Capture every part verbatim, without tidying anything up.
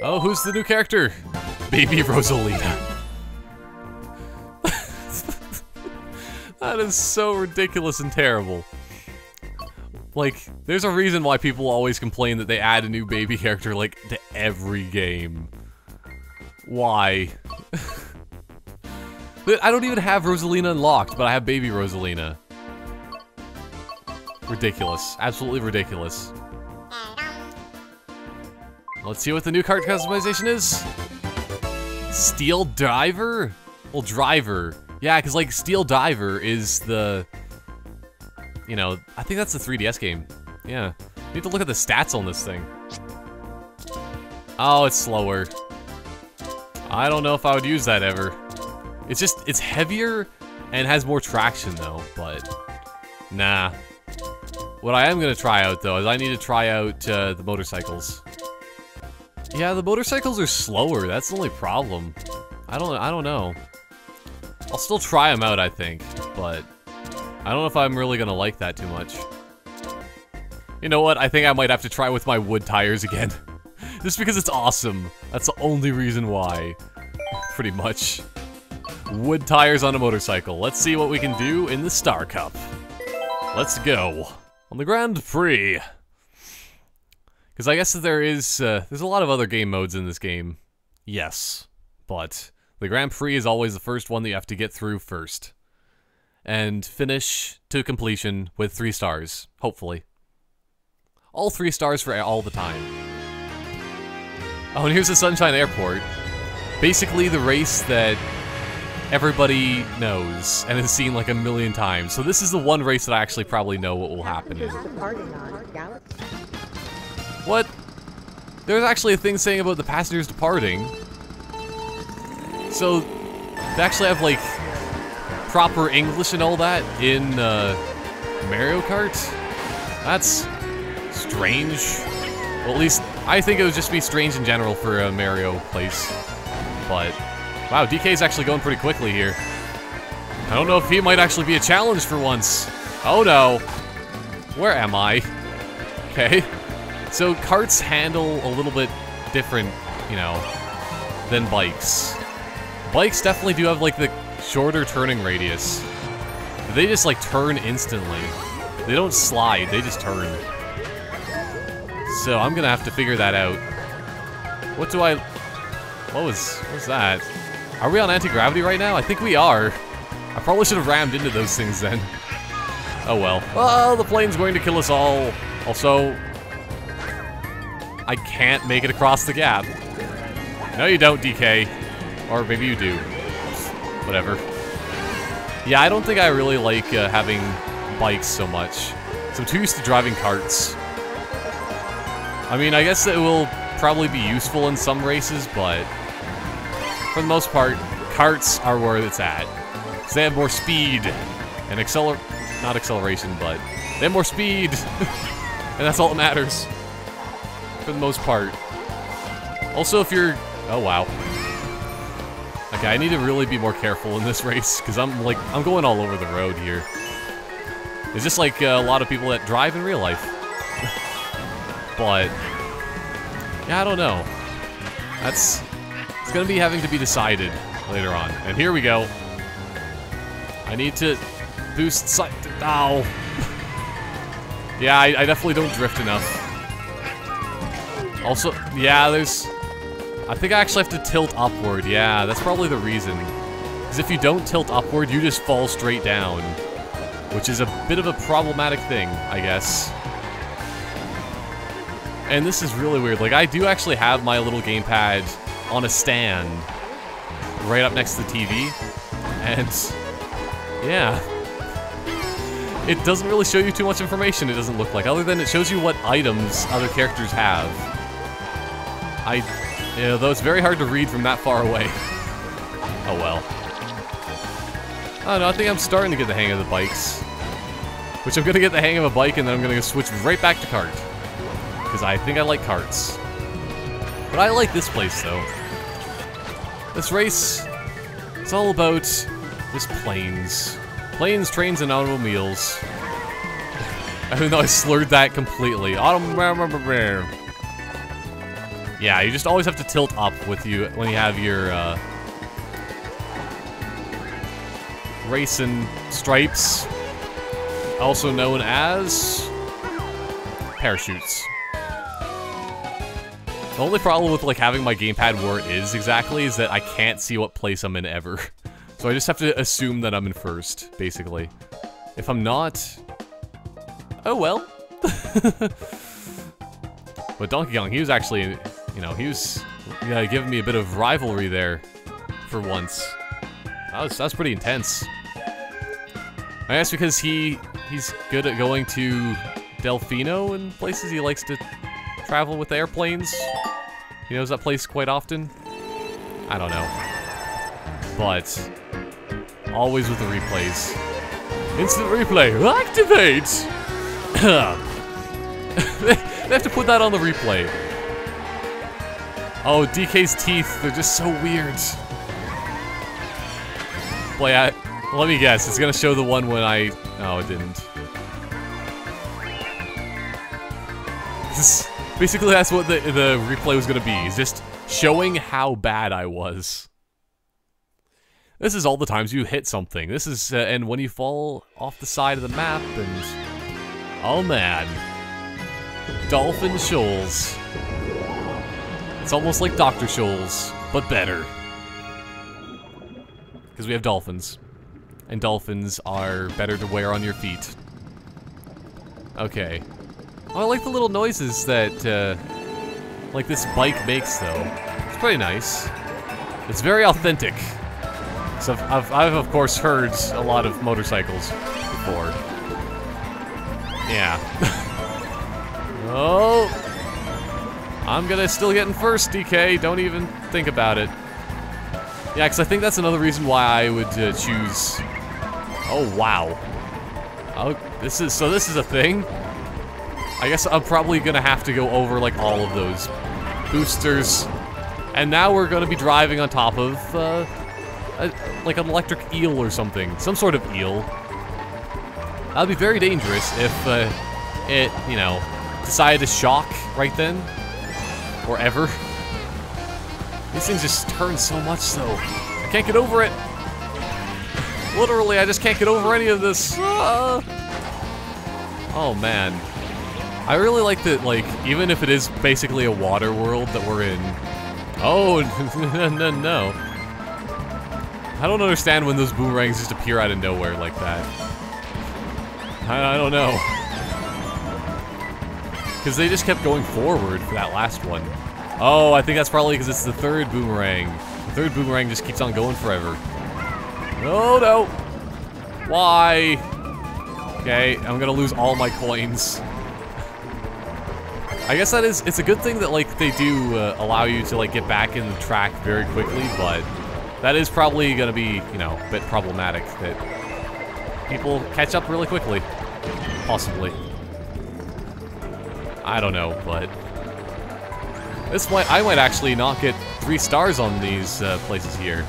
Oh, who's the new character? Baby Rosalina. That is so ridiculous and terrible. Like, there's a reason why people always complain that they add a new baby character, like, to every game. Why? I don't even have Rosalina unlocked, but I have baby Rosalina. Ridiculous. Absolutely ridiculous. Let's see what the new kart customization is. Steel Diver? Well, Driver. Yeah, because, like, Steel Diver is the... You know, I think that's the three D S game. Yeah. You need to look at the stats on this thing. Oh, it's slower. I don't know if I would use that ever. It's just, it's heavier and has more traction, though, but... Nah. What I am gonna try out, though, is I need to try out uh, the motorcycles. Yeah, the motorcycles are slower. That's the only problem. I don't. I don't know. I'll still try them out, I think, but I don't know if I'm really gonna like that too much. You know what? I think I might have to try with my wood tires again, just because it's awesome. That's the only reason why. Pretty much. Wood tires on a motorcycle. Let's see what we can do in the Star Cup. Let's go on the Grand Prix. Because I guess that there is, uh, there's a lot of other game modes in this game. Yes. But the Grand Prix is always the first one that you have to get through first. And finish to completion with three stars, hopefully. All three stars for all the time. Oh, and here's the Sunshine Airport. Basically the race that everybody knows and has seen like a million times. So this is the one race that I actually probably know what will happen in. What? There's actually a thing saying about the passengers departing. So, they actually have, like, proper English and all that in, uh, Mario Kart? That's strange. Well, at least, I think it would just be strange in general for a Mario place. But, wow, D K's actually going pretty quickly here. I don't know if he might actually be a challenge for once. Oh no. Where am I? Okay. So, karts handle a little bit different, you know, than bikes. Bikes definitely do have, like, the shorter turning radius. They just, like, turn instantly. They don't slide, they just turn. So, I'm gonna have to figure that out. What do I... What was... What was that? Are we on anti-gravity right now? I think we are. I probably should have rammed into those things then. Oh well. Oh, the plane's going to kill us all. Also... I can't make it across the gap. No, you don't, D K. Or maybe you do. Whatever. Yeah, I don't think I really like uh, having bikes so much. So I'm too used to driving karts. I mean, I guess it will probably be useful in some races, but for the most part, karts are where it's at. Because they have more speed and acceler- not acceleration, but they have more speed. And that's all that matters. For the most part. Also, if you're... Oh, wow. Okay, I need to really be more careful in this race, because I'm, like, I'm going all over the road here. It's just like uh, a lot of people that drive in real life. But... Yeah, I don't know. That's... It's gonna be having to be decided later on. And here we go. I need to boost si- Ow. Yeah, I, I definitely don't drift enough. Also, yeah, there's... I think I actually have to tilt upward, yeah, that's probably the reason. Because if you don't tilt upward, you just fall straight down. Which is a bit of a problematic thing, I guess. And this is really weird, like, I do actually have my little gamepad on a stand right up next to the T V. And, yeah. It doesn't really show you too much information, it doesn't look like, other than it shows you what items other characters have. I, you know, though it's very hard to read from that far away. Oh well. I don't know, I think I'm starting to get the hang of the bikes. Which I'm gonna get the hang of a bike and then I'm gonna switch right back to kart. Because I think I like karts. But I like this place though. This race, it's all about just planes. Planes, trains, and automobiles. Even though I slurred that completely. Autom- Yeah, you just always have to tilt up with you when you have your uh, racing stripes, also known as parachutes. The only problem with like having my gamepad where it is exactly is that I can't see what place I'm in ever. So I just have to assume that I'm in first, basically. If I'm not, oh well. But Donkey Kong, he was actually, you know, he was yeah, giving me a bit of rivalry there for once. That was, that was pretty intense. I guess because he he's good at going to Delfino and places. He likes to travel with airplanes. He knows that place quite often. I don't know. But always with the replays. Instant replay, activate! They have to put that on the replay. Oh, D K's teeth, they're just so weird. Boy, I, let me guess, it's gonna show the one when I... Oh, it didn't. This, basically, that's what the, the replay was gonna be, is just showing how bad I was. This is all the times you hit something. This is, uh, and when you fall off the side of the map, and... Oh, man. Dolphin Shoals. It's almost like Doctor Shoals, but better. Because we have dolphins. And dolphins are better to wear on your feet. Okay. Oh, I like the little noises that, uh, like this bike makes, though. It's pretty nice. It's very authentic. So I've, I've, I've of course heard a lot of motorcycles before. Yeah. Oh! I'm gonna still get in first, D K. Don't even think about it. Yeah, because I think that's another reason why I would uh, choose... Oh, wow. Oh, this is... So this is a thing? I guess I'm probably gonna have to go over, like, all of those boosters. And now we're gonna be driving on top of, uh... A, like an electric eel or something. Some sort of eel. That'd be very dangerous if, uh, it, you know, decided to shock right then. Or ever. These things just turn so much, so I can't get over it. Literally, I just can't get over any of this. Ah. Oh, man. I really like that, like, even if it is basically a water world that we're in. Oh, no, no, no. I don't understand when those boomerangs just appear out of nowhere like that. I, I don't know. Because they just kept going forward for that last one. Oh, I think that's probably because it's the third boomerang. The third boomerang just keeps on going forever. No, no. Why? Okay, I'm gonna lose all my coins. I guess that is, it's a good thing that, like, they do uh, allow you to, like, get back in the track very quickly, but that is probably gonna be, you know, a bit problematic that people catch up really quickly. Possibly. I don't know, but this might, I might actually not get three stars on these uh, places here.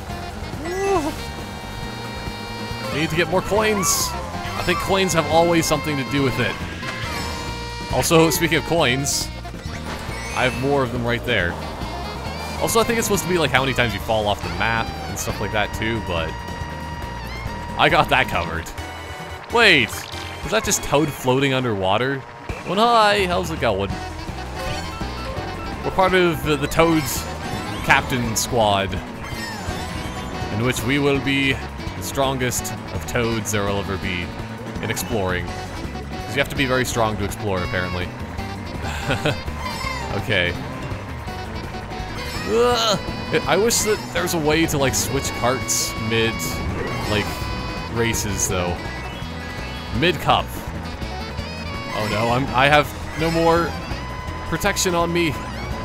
I need to get more coins. I think coins have always something to do with it. Also, speaking of coins, I have more of them right there. Also, I think it's supposed to be like how many times you fall off the map and stuff like that too, but I got that covered. Wait, was that just Toad floating underwater? Well, hi, how's it going? We're part of uh, the Toad's Captain Squad, in which we will be the strongest of Toads there will ever be in exploring. Because you have to be very strong to explore, apparently. Okay. Ugh. I wish that there was a way to, like, switch carts mid, like, races, though. Mid-cup. Oh no, I'm, I have no more protection on me.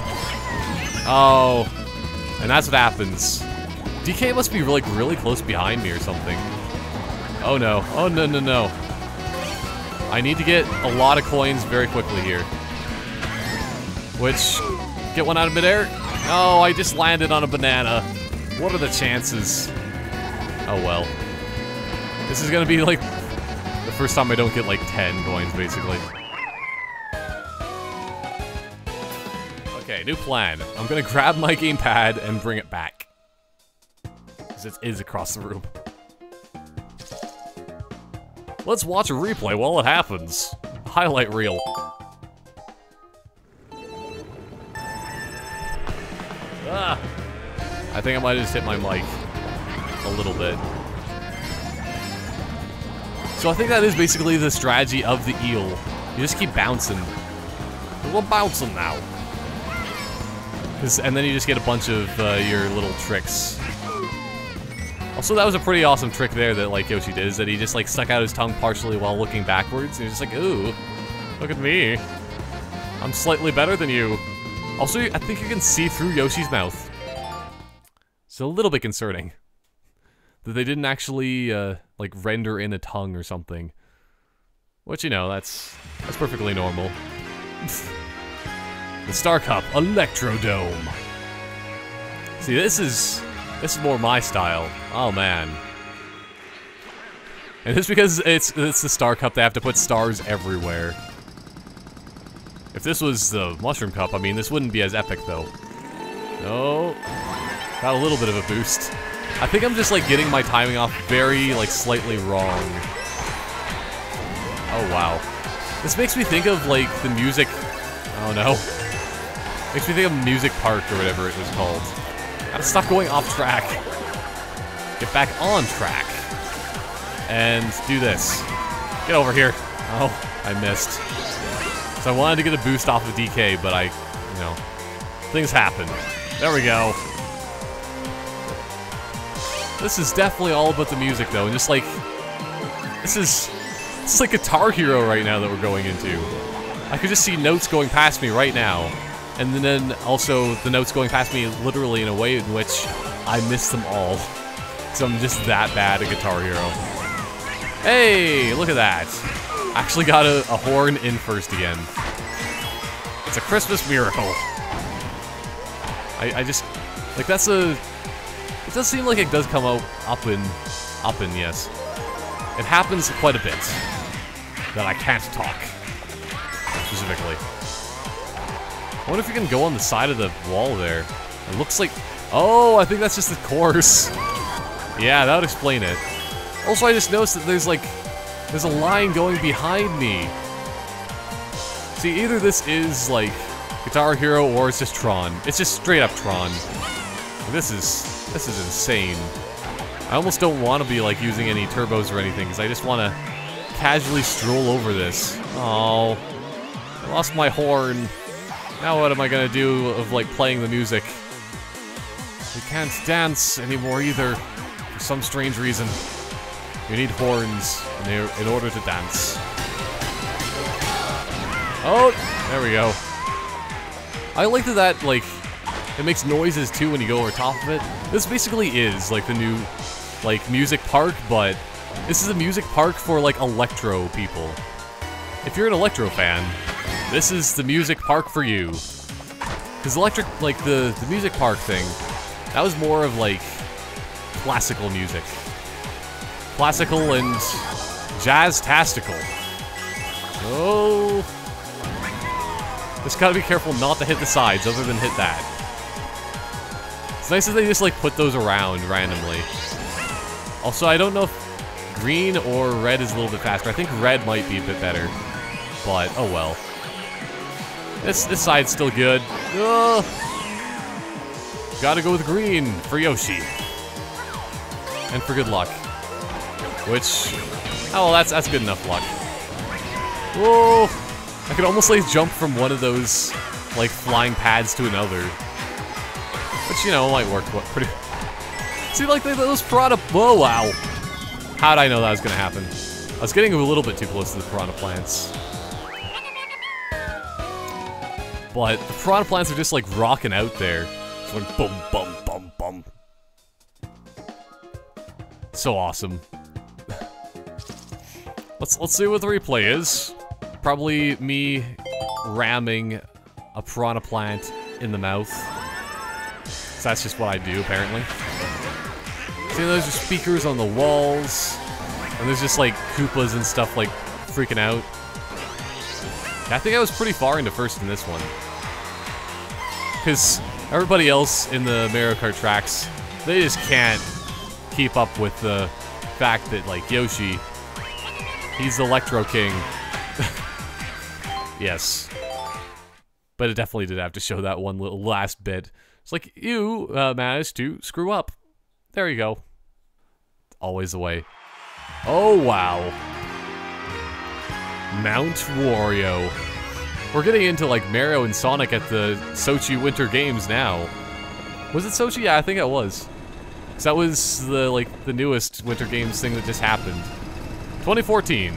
Oh, and that's what happens. D K must be like really close behind me or something. Oh no, oh no, no, no. I need to get a lot of coins very quickly here. Which, get one out of midair? Oh, I just landed on a banana. What are the chances? Oh well. This is gonna be like the first time I don't get like ten coins, basically. Okay, Okay, new plan. I'm gonna grab my gamepad and bring it back. Because it is across the room. Let's watch a replay while it happens. Highlight reel. Ah! I think I might have just hit my mic a little bit. So I think that is basically the strategy of the eel. You just keep bouncing. We're bouncing now. And then you just get a bunch of uh, your little tricks. Also, that was a pretty awesome trick there that like Yoshi did, is that he just like stuck out his tongue partially while looking backwards. And he was just like, ooh, look at me. I'm slightly better than you. Also, I think you can see through Yoshi's mouth. It's a little bit concerning that they didn't actually uh, like render in a tongue or something. Which, you know, that's that's perfectly normal. The Star Cup Electro Dome. See, this is this is more my style. Oh man. And just because it's it's the Star Cup, they have to put stars everywhere. If this was the Mushroom Cup, I mean, this wouldn't be as epic though. No, got a little bit of a boost. I think I'm just like getting my timing off very like slightly wrong. Oh wow. This makes me think of like the music. Oh no. Makes me think of Music Park or whatever it was called. Gotta stop going off track. Get back on track. And do this. Get over here. Oh, I missed. So I wanted to get a boost off of D K, but I, you know, things happen. There we go. This is definitely all about the music though, and just like, this is, this is like Guitar Hero right now that we're going into. I could just see notes going past me right now. And then also the notes going past me literally in a way in which I miss them all. So I'm just that bad at Guitar Hero. Hey, look at that. Actually got a, a horn in first again. It's a Christmas miracle. I, I just, like that's a, it does seem like it does come out up in, up in, yes. It happens quite a bit that I can't talk, specifically. I wonder if you can go on the side of the wall there. It looks like... Oh, I think that's just the course. Yeah, that would explain it. Also, I just noticed that there's like... There's a line going behind me. See, either this is like Guitar Hero or it's just Tron. It's just straight up Tron. This is... This is insane. I almost don't want to be like using any turbos or anything, because I just want to casually stroll over this. Oh, I lost my horn. Now what am I gonna do of, like, playing the music? We can't dance anymore either, for some strange reason. You need horns in, in order to dance. Oh, there we go. I like that that, like, it makes noises too when you go over top of it. This basically is, like, the new, like, music park, but this is a music park for, like, Electro people. If you're an Electro fan, this is the music park for you. Because electric, like the, the music park thing, that was more of like classical music. Classical and jazz-tastical. Oh. Just gotta be careful not to hit the sides other than hit that. It's nice that they just like put those around randomly. Also, I don't know if green or red is a little bit faster. I think red might be a bit better. But, oh well. This this side's still good. Oh. Gotta go with green for Yoshi. And for good luck. Which, oh well, that's that's good enough luck. Whoa! I could almost like jump from one of those like flying pads to another. Which, you know, might work pretty. See, like those piranha. Whoa! Wow! How'd I know that was gonna happen? I was getting a little bit too close to the piranha plants. But the piranha plants are just like rocking out there. It's like boom, bum, bum, bum. So awesome. let's let's see what the replay is. Probably me ramming a piranha plant in the mouth. So that's just what I do, apparently. See, those are speakers on the walls, and there's just like Koopas and stuff like freaking out. I think I was pretty far into first in this one. because everybody else in the Mario Kart tracks, they just can't keep up with the fact that, like, Yoshi, he's the Electro King. Yes. But it definitely did have to show that one little last bit. It's like, you uh, managed to screw up. There you go. Always the way. Oh, wow. Mount Wario. We're getting into, like, Mario and Sonic at the Sochi Winter Games now. Was it Sochi? Yeah, I think it was. Because that was the, like, the newest Winter Games thing that just happened. twenty fourteen.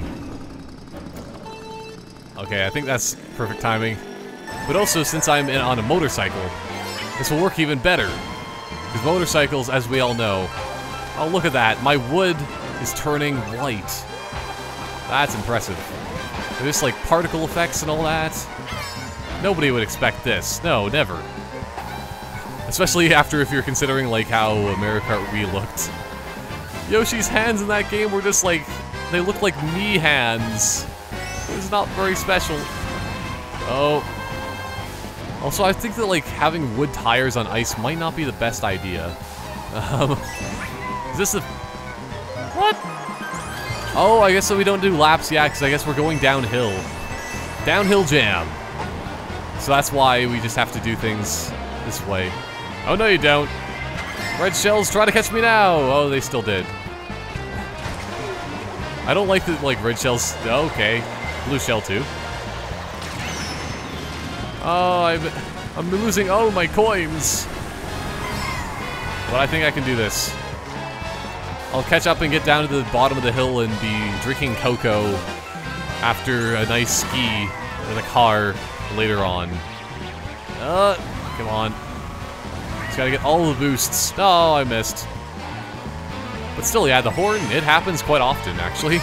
Okay, I think that's perfect timing. But also, since I'm in, on a motorcycle, this will work even better. Because motorcycles, as we all know... Oh, look at that. My wood is turning white. That's impressive. There's, like, particle effects and all that. Nobody would expect this. No, never. Especially after if you're considering, like, how Mario Kart Wii looked. Yoshi's hands in that game were just, like... They looked like me hands. It was not very special. Oh. Also, I think that, like, having wood tires on ice might not be the best idea. Um... Is this a... What? Oh, I guess so we don't do laps, yeah, because I guess we're going downhill. Downhill jam. So that's why we just have to do things this way. Oh, no you don't. Red shells, try to catch me now! Oh, they still did. I don't like the, like, red shells... Okay. Blue shell, too. Oh, I'm... I'm losing all my coins! But I think I can do this. I'll catch up and get down to the bottom of the hill and be drinking cocoa after a nice ski in a car later on. Uh, come on. Just gotta get all the boosts. Oh, I missed. But still, yeah, the horn, it happens quite often, actually.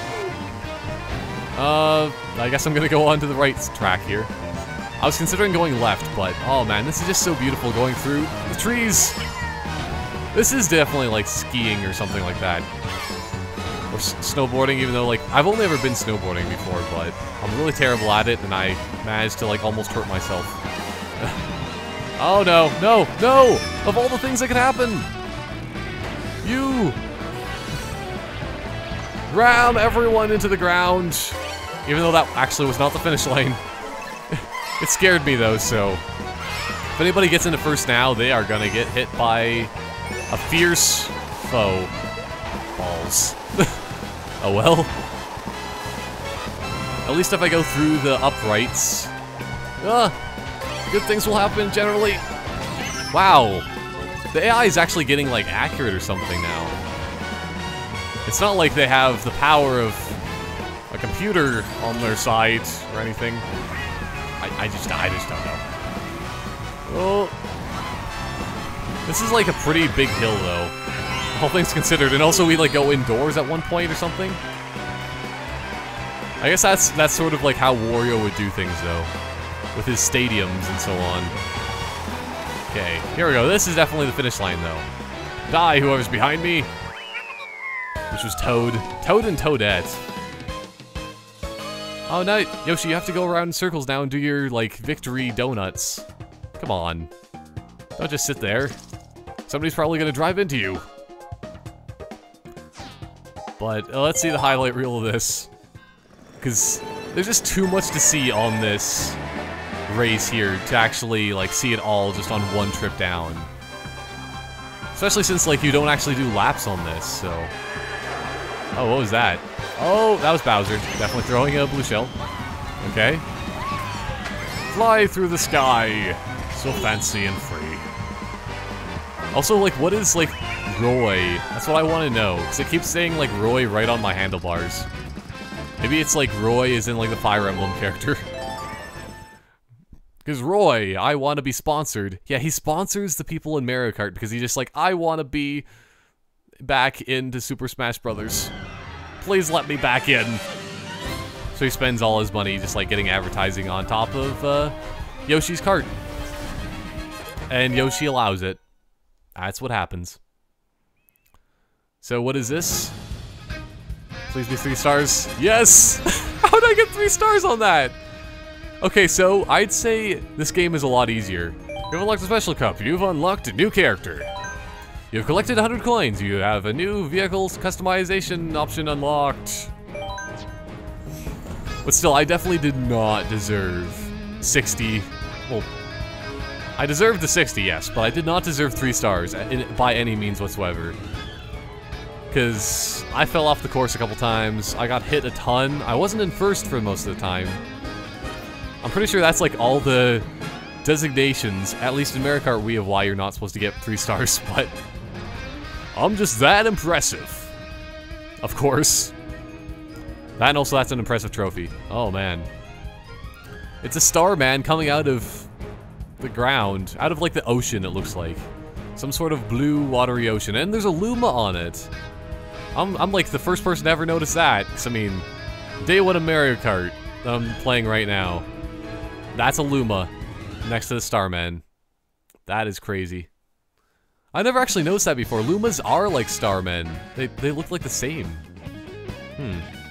Uh, I guess I'm gonna go on to the right track here. I was considering going left, but, oh man, this is just so beautiful going through the trees. This is definitely like skiing or something like that. Or s snowboarding, even though, like, I've only ever been snowboarding before, but I'm really terrible at it, and I managed to, like, almost hurt myself. Oh no, no, no! Of all the things that could happen! You! Ram everyone into the ground! Even though that actually was not the finish line. It scared me though, so... If anybody gets into first now, they are gonna get hit by... a fierce foe. Balls. Oh well. At least if I go through the uprights, uh, good things will happen generally. Wow. The A I is actually getting, like, accurate or something now. It's not like they have the power of a computer on their side or anything. I, I just, I just don't know. Oh. This is like a pretty big hill, though. All things considered, and also we like go indoors at one point or something. I guess that's that's sort of like how Wario would do things, though, with his stadiums and so on. Okay, here we go. This is definitely the finish line, though. Die, whoever's behind me. Which was Toad, Toad and Toadette. Oh no, Yoshi, you have to go around in circles now and do your like victory donuts. Come on, don't just sit there. Somebody's probably gonna drive into you. But uh, let's see the highlight reel of this, because there's just too much to see on this race here to actually like see it all just on one trip down. Especially since like you don't actually do laps on this, so. Oh, what was that? Oh, that was Bowser. Definitely throwing a blue shell. Okay. Fly through the sky, so fancy and free. Also, like, what is, like, Roy? That's what I want to know, because it keeps saying, like, Roy right on my handlebars. Maybe it's, like, Roy is in, like, the Fire Emblem character. Because Roy, I want to be sponsored. Yeah, he sponsors the people in Mario Kart, because he's just like, I want to be back into Super Smash Brothers. Please let me back in. So he spends all his money just, like, getting advertising on top of, uh, Yoshi's cart. And Yoshi allows it. That's what happens. So what is this? Please be three stars. Yes! How did I get three stars on that? Okay, so I'd say this game is a lot easier. You've unlocked a special cup. You've unlocked a new character. You've collected one hundred coins. You have a new vehicle's customization option unlocked. But still, I definitely did not deserve sixty. Well, I deserved the sixty, yes, but I did not deserve three stars in, by any means whatsoever. Because I fell off the course a couple times. I got hit a ton. I wasn't in first for most of the time. I'm pretty sure that's like all the designations, at least in Mario Kart Wii, of why you're not supposed to get three stars, but I'm just that impressive. Of course. That and also that's an impressive trophy. Oh man. It's a star man coming out of the ground, out of like the ocean it looks like. Some sort of blue watery ocean, and there's a Luma on it. I'm, I'm like the first person to ever notice that, because I mean, day one of Mario Kart that I'm playing right now. That's a Luma next to the Starman. That is crazy. I never actually noticed that before. Lumas are like Starmen. They, they look like the same. Hmm.